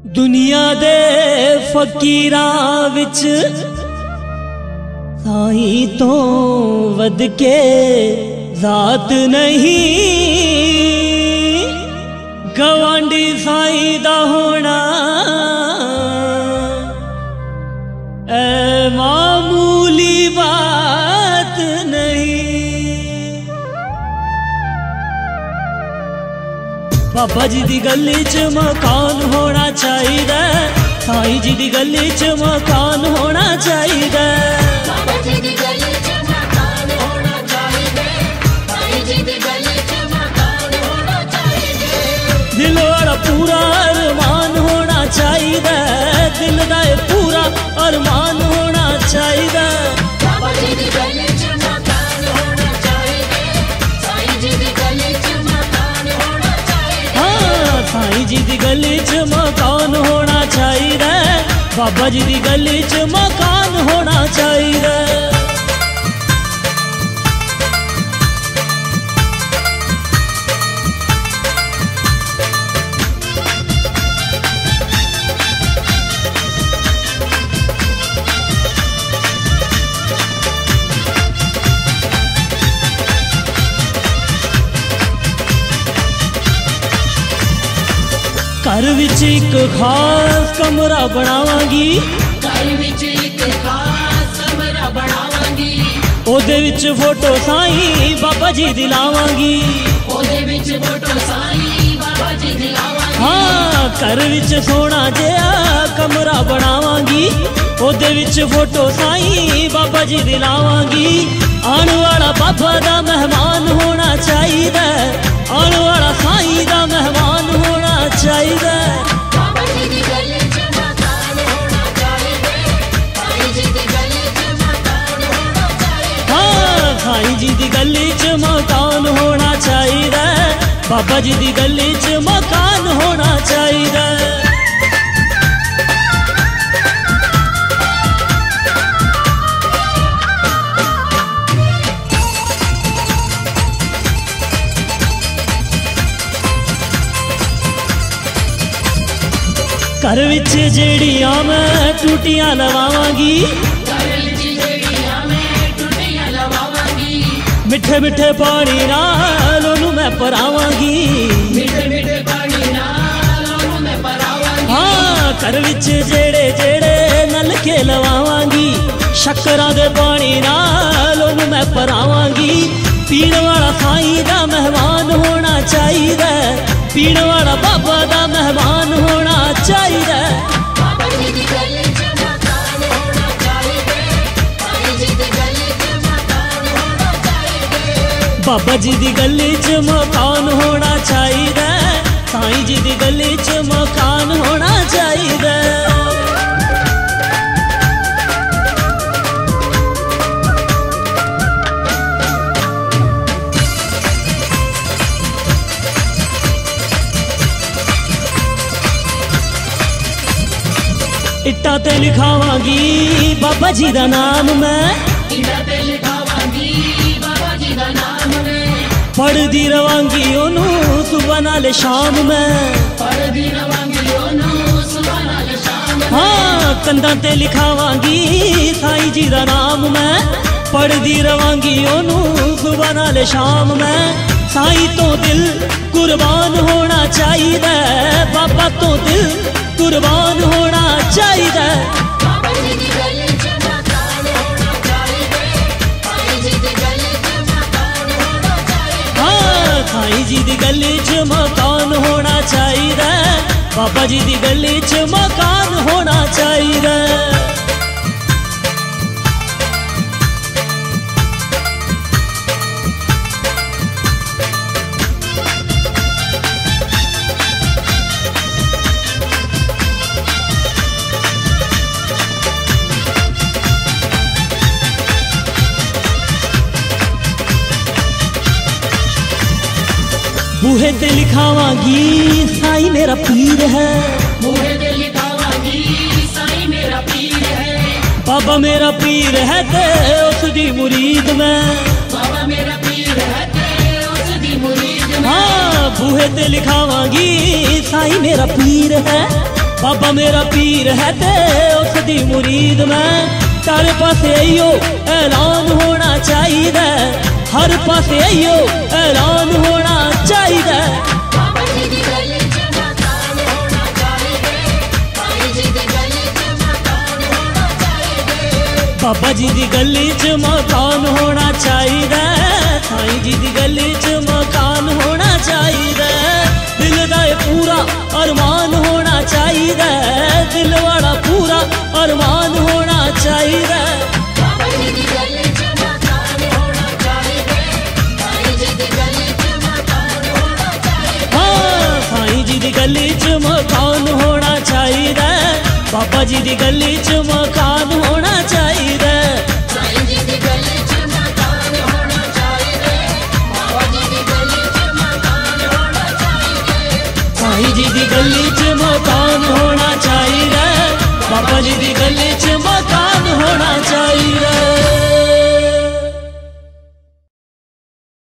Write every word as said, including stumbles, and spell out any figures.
दुनिया दे फकीरां विच साईं तो वध के जात नहीं। गवांडी साईं दा होना ए मामूली बात नहीं। बाबा जी दी गली च मकान होना चाहिए, साईं जी दी गली च मकान होना चाहिए। बाबा जी दी गली च मकान होना चाहिए, साईं जी दी गली च मकान होना चाहिए। दिल वाला पूरा अरमान होना चाहिए, दिल दा पूरा अरमान होना चाहिए। बाबा जी दी गली च मकान होना चाहिए, साईं जी दी गली च मकान होना चाहिए। हाँ, साईं जी दी गली च मकान होना चाहिए, बाबा जी दी गली च मकान होना चाहिए। घर विच एक खास कमरा बनावांगी, घर विच एक खास कमरा बनावांगी। ओदे विच फोटो साईं बाबा जी दी लावांगी। ओदे विच फोटो साईं बाबा जी दी लावांगी। हाँ, घर विच सोना जिहा कमरा बनावांगी, ओदे विच फोटो साईं बाबा जी दी लावांगी। आने वाला बाबा दा मेहमान होना चाहिए, आने वाला साईं दा मेहमान होना चाहिए। बाबा जी दी गली च मकान होना चाहिए, साईं जी दी गली च मकान होना चाहिए। हाँ, साईं जी दी गली च मकान होना चाहिए, बाबा जी दी गली च मकान होना चाहिए। घर विच जेड़ियां मैं टूटियां लवावांगी, घर विच जेड़ियां मैं टूटियां लवावांगी। मिठे मिठे पानी नाल ओनू मैं परावांगी। मिठे मिठे पानी नाल ओनू मैं परावांगी। हाँ, घर विच जेड़े जेड़े नलके लवावांगी, शक्करां दे पानी नाल ओनू मैं परावांगी। पीण वाला साईं दा मेहमान होना चाहिए, पीण वाला बाबा दा मेहमान होना चाहिए। बाबा जी दी गली च मकान होना चाहिए, साईं जी दी गली च मकान होना चाहिए। बाबा जी दी गली च मकान होना चाहिए, साईं जी दी गली च मकान होना चाहिए। इट्टा ते लिखावांगी बाबा जी दा नाम मैं, इट्टा ते लिखावांगी बाबा जी दा नाम मैं। पढ़दी रवांगी ओनू सुबह नाल शाम मैं, पढ़दी रवांगी ओनू सुबह नाल शाम। हाँ, कंधां ते लिखावांगी साईं जी दा नाम मैं, पढ़दी रवांगी ओनू सुबह नाल शाम मैं। साईं तो दिल कुर्बान होना चाहिए, बाबा तो दिल कुर्बान होना चाहिए। बाबा जी दी गली च मकान होना चाहिए, साईं जी दी गली च मकान होना चाहिए। हाँ, साईं जी दी गली च मकान होना चाहिए, बाबा जी दी गली च मकान होना चाहिए। बूहे ते लिखावांगी साईं मेरा पीर है, बूहे ते लिखावांगी साईं मेरा पीर है। बाबा मेरा पीर है ते उस दी मुरीद मैं, बाबा मेरा पीर है ते उस दी मुरीद मैं। हाँ, बूहे ते लिखावांगी साईं मेरा पीर है, बाबा मेरा पीर है ते उसदी मुरीद मैं, चारे पासे आइयो ऐलान होना चाहिए, हर पासे आइयो ऐलान होना चाहिए। बाबा जी दी गली च मकान होना चाहिए, साईं जी दी गली च मकान होना चाहिए। बाबा जी दी गली च मकान होना चाहिए, साईं जी दी गली च मकान होना चाहिए। दिल दा पूरा अरमान होना चाहिए, दिल वाला पूरा अरमान होना चाहिए। बाबा जी दी गली च मकान होना चाहिए, साईं जी दी गली च मकान होना चाहिए। हाँ साईं जी दी गली च मकान होना चाहिए, बाबा जी दी गली च मकान होना चाहिए। साईं जी दी गली च मकान होना चाहिए, बाबा जी दी गली च मकान होना चाहिए। साईं जी दी गली च